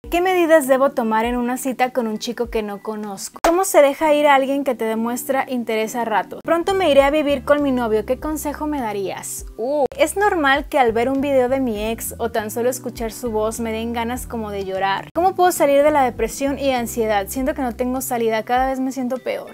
¿Qué medidas debo tomar en una cita con un chico que no conozco? ¿Cómo se deja ir a alguien que te demuestra interés a ratos? Pronto me iré a vivir con mi novio, ¿qué consejo me darías? Es normal que al ver un video de mi ex o tan solo escuchar su voz me den ganas como de llorar. ¿Cómo puedo salir de la depresión y ansiedad? Siento que no tengo salida, cada vez me siento peor.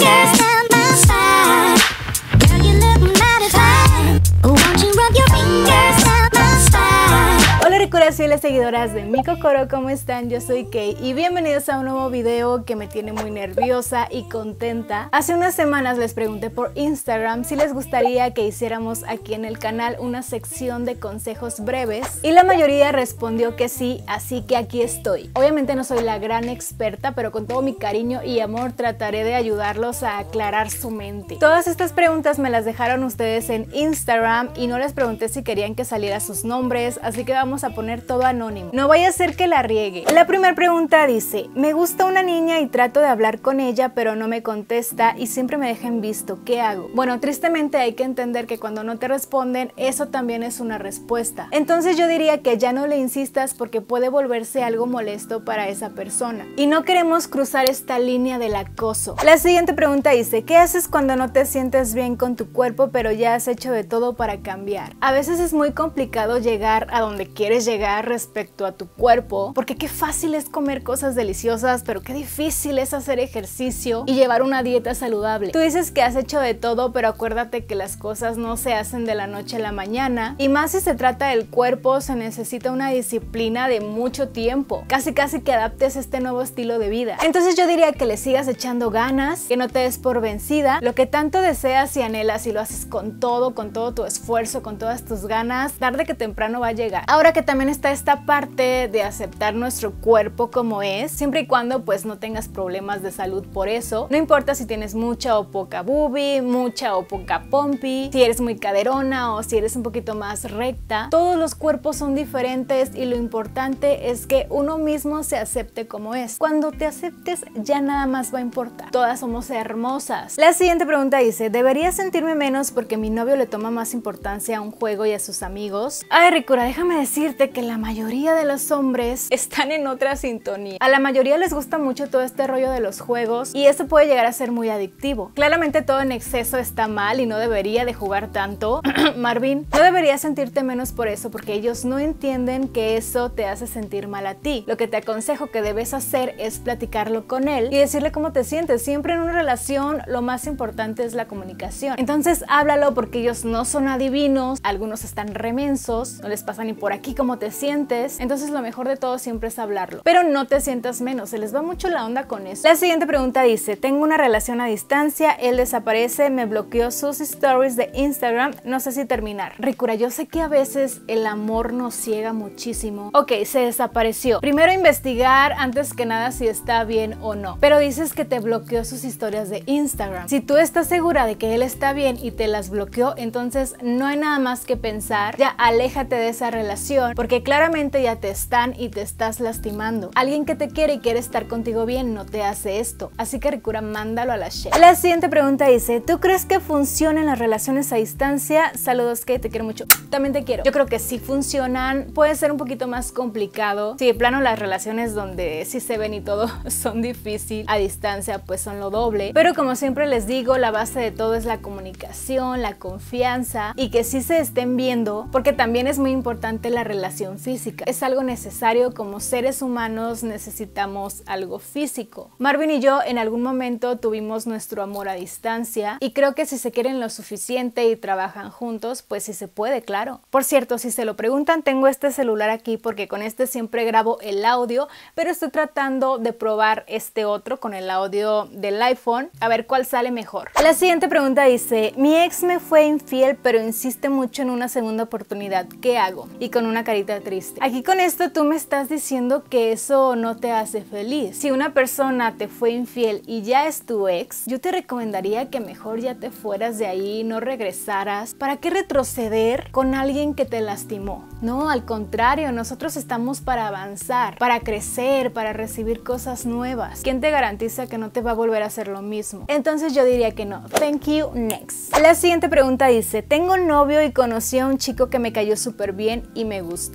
Hola ricuras y fieles seguidoras de Mi Kokoro, ¿cómo están? Yo soy Kei y bienvenidos a un nuevo video que me tiene muy nerviosa y contenta. Hace unas semanas les pregunté por Instagram si les gustaría que hiciéramos aquí en el canal una sección de consejos breves y la mayoría respondió que sí, así que aquí estoy. Obviamente no soy la gran experta, pero con todo mi cariño y amor trataré de ayudarlos a aclarar su mente. Todas estas preguntas me las dejaron ustedes en Instagram y no les pregunté si querían que saliera sus nombres, así que vamos a poner todo anónimo. No vaya a ser que la riegue. La primera pregunta dice: me gusta una niña y trato de hablar con ella, pero no me contesta y siempre me deja en visto. ¿Qué hago? Bueno, tristemente hay que entender que cuando no te responden, eso también es una respuesta. Entonces yo diría que ya no le insistas porque puede volverse algo molesto para esa persona. Y no queremos cruzar esta línea del acoso. La siguiente pregunta dice: ¿qué haces cuando no te sientes bien con tu cuerpo, pero ya has hecho de todo para cambiar? A veces es muy complicado llegar a donde quieres llegar respecto a tu cuerpo, porque qué fácil es comer cosas deliciosas, pero qué difícil es hacer ejercicio y llevar una dieta saludable. Tú dices que has hecho de todo, pero acuérdate que las cosas no se hacen de la noche a la mañana, y más si se trata del cuerpo, se necesita una disciplina de mucho tiempo, casi que adaptes este nuevo estilo de vida. Entonces yo diría que le sigas echando ganas, que no te des por vencida, lo que tanto deseas y anhelas y lo haces con todo tu esfuerzo, con todas tus ganas, tarde que temprano va a llegar. Ahora que también está esta parte de aceptar nuestro cuerpo como es, siempre y cuando pues no tengas problemas de salud por eso. No importa si tienes mucha o poca boobie, mucha o poca pompi, si eres muy caderona o si eres un poquito más recta. Todos los cuerpos son diferentes y lo importante es que uno mismo se acepte como es. Cuando te aceptes ya nada más va a importar. Todas somos hermosas. La siguiente pregunta dice: ¿debería sentirme menos porque mi novio le toma más importancia a un juego y a sus amigos? Ay, Ricura, déjame decirte que la mayoría de los hombres están en otra sintonía. A la mayoría les gusta mucho todo este rollo de los juegos y eso puede llegar a ser muy adictivo. Claramente todo en exceso está mal y no debería de jugar tanto. Marvin, no deberías sentirte menos por eso, porque ellos no entienden que eso te hace sentir mal a ti. Lo que te aconsejo que debes hacer es platicarlo con él y decirle cómo te sientes. Siempre en una relación lo más importante es la comunicación. Entonces háblalo, porque ellos no son adivinos, algunos están remensos, no les pasa ni por aquí cómo te sientes. Entonces lo mejor de todo siempre es hablarlo, pero no te sientas menos, se les va mucho la onda con eso. La siguiente pregunta dice: tengo una relación a distancia, él desaparece, me bloqueó sus stories de Instagram, no sé si terminar. Ricura, yo sé que a veces el amor nos ciega muchísimo. Ok, se desapareció. Primero investigar antes que nada si está bien o no, pero dices que te bloqueó sus historias de Instagram. Si tú estás segura de que él está bien y te las bloqueó, entonces no hay nada más que pensar, ya aléjate de esa relación, porque claramente ya te están y te estás lastimando. Alguien que te quiere y quiere estar contigo bien no te hace esto, así que Ricura, mándalo a la shit. La siguiente pregunta dice: ¿tú crees que funcionan las relaciones a distancia? Saludos, que te quiero mucho. También te quiero. Yo creo que sí funcionan. Puede ser un poquito más complicado. Si de plano las relaciones donde sí se ven y todo son difíciles, a distancia pues son lo doble. Pero como siempre les digo, la base de todo es la comunicación, la confianza y que sí se estén viendo, porque también es muy importante la relación física. Es algo necesario, como seres humanos necesitamos algo físico. Marvin y yo en algún momento tuvimos nuestro amor a distancia y creo que si se quieren lo suficiente y trabajan juntos, pues sí se puede, claro. Por cierto, si se lo preguntan, tengo este celular aquí porque con este siempre grabo el audio, pero estoy tratando de probar este otro con el audio del iPhone, a ver cuál sale mejor. La siguiente pregunta dice: mi ex me fue infiel, pero insiste mucho en una segunda oportunidad, ¿qué hago? Y con una carita triste. Aquí con esto tú me estás diciendo que eso no te hace feliz. Si una persona te fue infiel y ya es tu ex, yo te recomendaría que mejor ya te fueras de ahí, no regresaras. ¿Para qué retroceder con alguien que te lastimó? No, al contrario, nosotros estamos para avanzar, para crecer, para recibir cosas nuevas. ¿Quién te garantiza que no te va a volver a hacer lo mismo? Entonces yo diría que no. Thank you, next. La siguiente pregunta dice: tengo novio y conocí a un chico que me cayó súper bien y me gusta.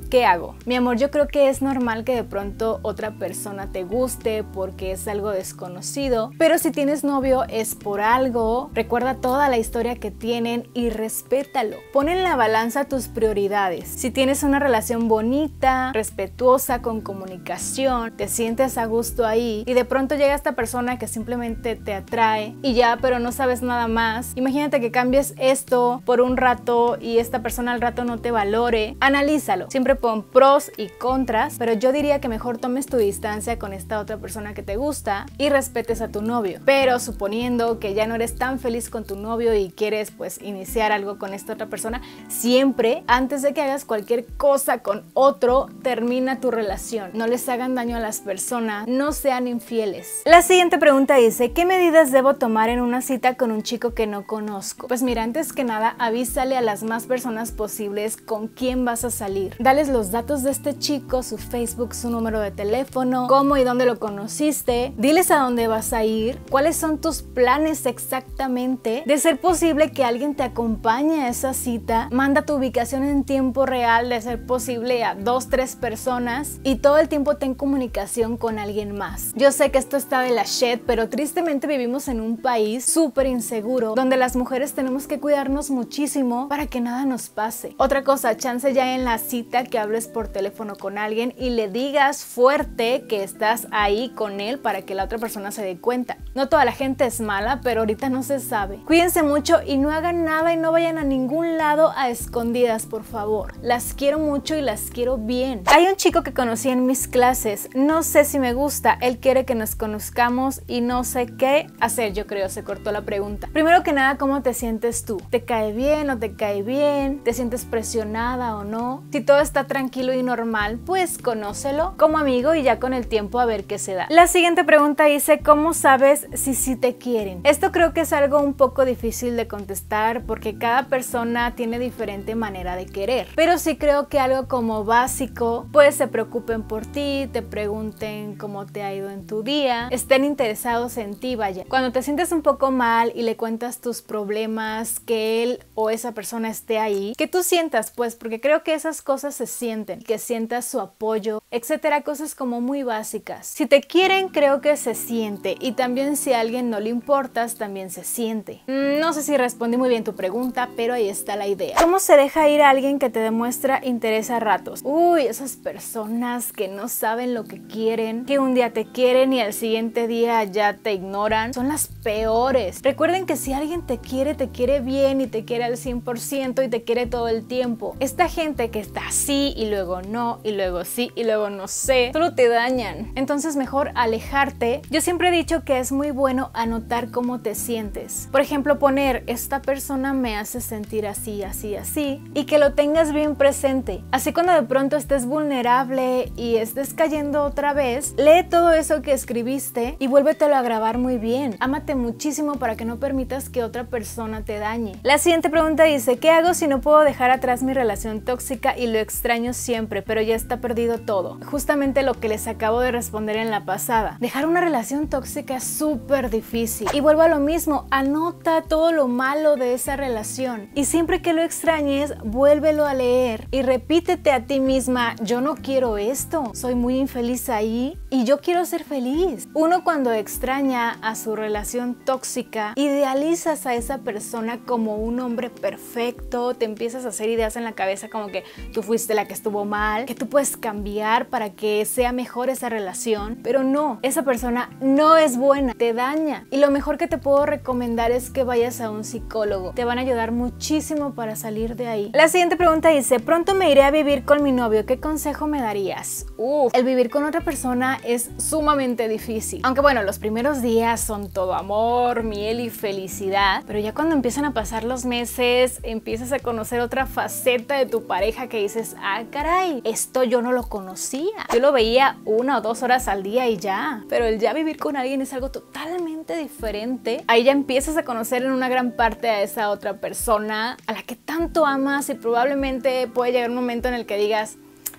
¿qué hago? Mi amor, yo creo que es normal que de pronto otra persona te guste porque es algo desconocido, pero si tienes novio es por algo. Recuerda toda la historia que tienen y respétalo. Pon en la balanza tus prioridades. Si tienes una relación bonita, respetuosa, con comunicación, te sientes a gusto ahí y de pronto llega esta persona que simplemente te atrae y ya, pero no sabes nada más. Imagínate que cambies esto por un rato y esta persona al rato no te valore. Analízalo. Siempre pon pros y contras, pero yo diría que mejor tomes tu distancia con esta otra persona que te gusta y respetes a tu novio. Pero suponiendo que ya no eres tan feliz con tu novio y quieres pues iniciar algo con esta otra persona, siempre antes de que hagas cualquier cosa con otro, termina tu relación. No les hagan daño a las personas, no sean infieles. La siguiente pregunta dice, ¿qué medidas debo tomar en una cita con un chico que no conozco? Pues mira, antes que nada, avísale a las más personas posibles con quién vas a salir. Dales los datos de este chico, su Facebook, su número de teléfono, cómo y dónde lo conociste. Diles a dónde vas a ir, cuáles son tus planes exactamente. De ser posible que alguien te acompañe a esa cita, manda tu ubicación en tiempo real, de ser posible a 2-3 personas y todo el tiempo ten comunicación con alguien más. Yo sé que esto está de la shit, pero tristemente vivimos en un país súper inseguro donde las mujeres tenemos que cuidarnos muchísimo para que nada nos pase. Otra cosa, chance ya en la cita que hables por teléfono con alguien y le digas fuerte que estás ahí con él para que la otra persona se dé cuenta. No toda la gente es mala, pero ahorita no se sabe. Cuídense mucho y no hagan nada y no vayan a ningún lado a escondidas, por favor. Las quiero mucho y las quiero bien. Hay un chico que conocí en mis clases, no sé si me gusta, él quiere que nos conozcamos y no sé qué hacer, yo creo, se cortó la pregunta. Primero que nada, ¿cómo te sientes tú? ¿Te cae bien o te cae bien? ¿Te sientes presionada o no? Si todo está tranquilo y normal, pues conócelo como amigo y ya con el tiempo a ver qué se da. La siguiente pregunta dice, ¿cómo sabes si sí te quieren? Esto creo que es algo un poco difícil de contestar porque cada persona tiene diferente manera de querer, pero sí creo que algo como básico, pues se preocupen por ti, te pregunten cómo te ha ido en tu día, estén interesados en ti, vaya. Cuando te sientes un poco mal y le cuentas tus problemas, que él o esa persona esté ahí, que tú sientas pues, porque creo que esas cosas se sienten, que sientas su apoyo, etcétera, cosas como muy básicas. Si te quieren, creo que se siente, y también si a alguien no le importas, también se siente. No sé si respondí muy bien tu pregunta, pero ahí está la idea. ¿Cómo se deja ir a alguien que te demuestra interés a ratos? Uy, esas personas que no saben lo que quieren, que un día te quieren y al siguiente día ya te ignoran, son las peores. Recuerden que si alguien te quiere bien y te quiere al 100% y te quiere todo el tiempo. Esta gente que está así y luego no, y luego sí y luego no sé, solo te dañan. Entonces mejor alejarte. Yo siempre he dicho que es muy bueno anotar cómo te sientes. Por ejemplo, poner, esta persona me hace sentir así, así, así, y que lo tengas bien presente. Así cuando de pronto estés vulnerable y estés cayendo otra vez, lee todo eso que escribiste y vuélvetelo a grabar muy bien. Ámate muchísimo para que no permitas que otra persona te dañe. La siguiente pregunta dice, ¿qué hago si no puedo dejar atrás mi relación tóxica y lo extraño siempre, pero ya está perdido todo? Justamente lo que les acabo de responder en la pasada. Dejar una relación tóxica es súper difícil. Y vuelvo a lo mismo, anota todo lo malo de esa relación. Y siempre que lo extrañes, vuélvelo a leer y repítete a ti misma, yo no quiero esto, soy muy infeliz ahí y yo quiero ser feliz. Uno cuando extraña a su relación tóxica, idealizas a esa persona como un hombre perfecto, te empiezas a hacer ideas en la cabeza como que tú fuiste la que estuvo mal, que tú puedes cambiar para que sea mejor esa relación, pero no, esa persona no es buena, te daña. Y lo mejor que te puedo recomendar es que vayas a un psicólogo, te van a ayudar muchísimo para salir de ahí. La siguiente pregunta dice, pronto me iré a vivir con mi novio, ¿qué consejo me darías? El vivir con otra persona es sumamente difícil, aunque bueno, los primeros días son todo amor, miel y felicidad, pero ya cuando empiezan a pasar los meses, empiezas a conocer otra faceta de tu pareja que dices, ah caray, esto yo no lo conocía, yo lo veía 1 o 2 horas al día y ya, pero el ya vivir con alguien es algo totalmente diferente. Ahí ya empiezas a conocer en una gran parte a esa otra persona a la que tanto amas y probablemente puede llegar un momento en el que digas,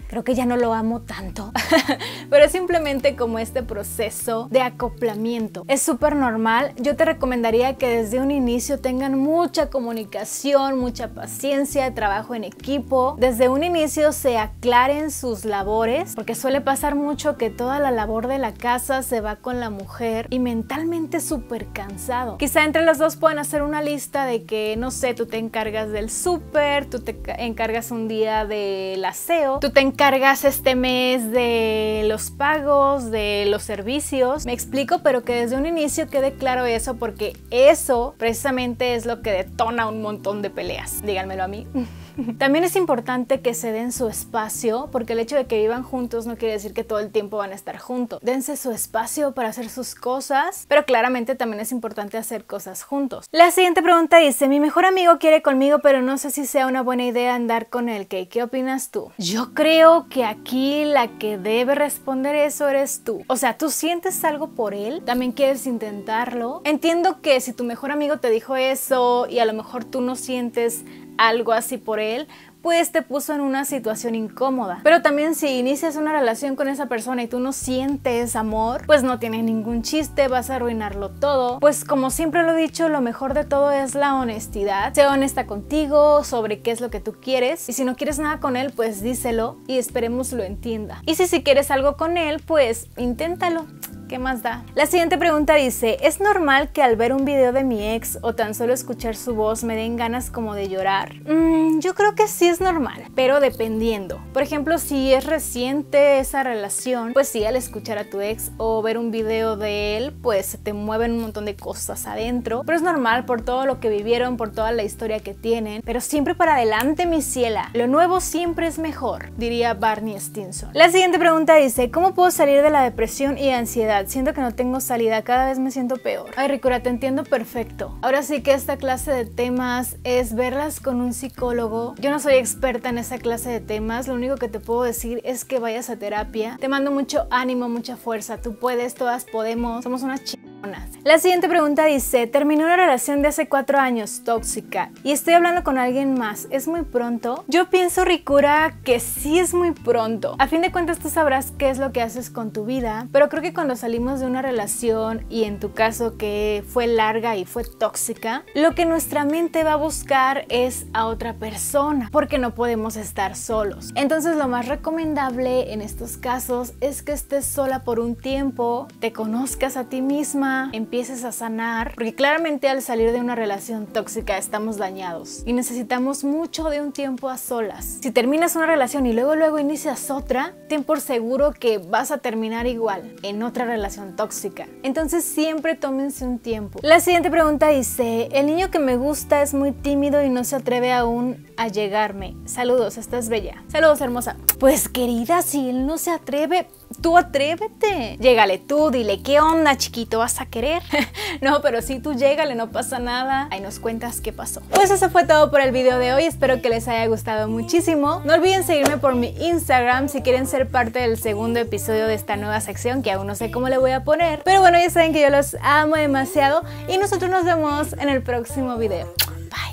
creo que ya no lo amo tanto. Pero es simplemente como este proceso de acoplamiento. Es súper normal. Yo te recomendaría que desde un inicio tengan mucha comunicación, mucha paciencia, trabajo en equipo. Desde un inicio se aclaren sus labores, porque suele pasar mucho que toda la labor de la casa se va con la mujer y mentalmente súper cansado. Quizá entre los dos puedan hacer una lista de que, no sé, tú te encargas del súper, tú te encargas un día del aseo, tú te encargas este mes de los pagos, de los servicios. Me explico, pero que desde un inicio quede claro eso, porque eso precisamente es lo que detona un montón de peleas. Díganmelo a mí. También es importante que se den su espacio, porque el hecho de que vivan juntos no quiere decir que todo el tiempo van a estar juntos. Dense su espacio para hacer sus cosas, pero claramente también es importante hacer cosas juntos. La siguiente pregunta dice: mi mejor amigo quiere conmigo, pero no sé si sea una buena idea andar con él. ¿Qué opinas tú? Yo creo que aquí la que debe responder eso eres tú. O sea, tú sientes algo por él, también quieres intentarlo. Entiendo que si tu mejor amigo te dijo eso y a lo mejor tú no sientes algo así por él, pues te puso en una situación incómoda. Pero también si inicias una relación con esa persona y tú no sientes amor, pues no tiene ningún chiste, vas a arruinarlo todo. Pues como siempre lo he dicho, lo mejor de todo es la honestidad. Sé honesta contigo sobre qué es lo que tú quieres, y si no quieres nada con él, pues díselo y esperemos lo entienda. Y si quieres algo con él, pues inténtalo. ¿Qué más da? La siguiente pregunta dice: ¿es normal que al ver un video de mi ex o tan solo escuchar su voz me den ganas como de llorar? Yo creo que sí es normal, pero dependiendo. Por ejemplo, si es reciente esa relación, pues sí, al escuchar a tu ex o ver un video de él, pues te mueven un montón de cosas adentro. Pero es normal por todo lo que vivieron, por toda la historia que tienen. Pero siempre para adelante, mi ciela. Lo nuevo siempre es mejor, diría Barney Stinson. La siguiente pregunta dice: ¿cómo puedo salir de la depresión y ansiedad? Siento que no tengo salida, cada vez me siento peor. Ay, Ricura, te entiendo perfecto. Ahora sí que esta clase de temas es verlas con un psicólogo. Yo no soy experta en esa clase de temas, lo único que te puedo decir es que vayas a terapia. Te mando mucho ánimo, mucha fuerza. Tú puedes, todas podemos. Somos unas chingonas. La siguiente pregunta dice: terminé una relación de hace 4 años, tóxica, y estoy hablando con alguien más. ¿Es muy pronto? Yo pienso, Ricura, que sí es muy pronto. A fin de cuentas tú sabrás qué es lo que haces con tu vida, pero creo que cuando salimos de una relación, y en tu caso que fue larga y fue tóxica, lo que nuestra mente va a buscar es a otra persona, porque no podemos estar solos. Entonces lo más recomendable en estos casos es que estés sola por un tiempo, te conozcas a ti misma, empieces a sanar, porque claramente al salir de una relación tóxica estamos dañados y necesitamos mucho de un tiempo a solas. Si terminas una relación y luego inicias otra, ten por seguro que vas a terminar igual en otra relación tóxica. Entonces siempre tómense un tiempo. La siguiente pregunta dice: el niño que me gusta es muy tímido y no se atreve aún a llegarme. Saludos, estás bella. Saludos, hermosa. Pues querida, si él no se atreve, tú atrévete. Llégale tú, dile: ¿qué onda, chiquito? ¿Vas a querer? No, pero sí, tú llégale, no pasa nada. Ahí nos cuentas qué pasó. Pues eso fue todo por el video de hoy. Espero que les haya gustado muchísimo. No olviden seguirme por mi Instagram si quieren ser parte del segundo episodio de esta nueva sección, que aún no sé cómo le voy a poner. Pero bueno, ya saben que yo los amo demasiado y nosotros nos vemos en el próximo video. Bye.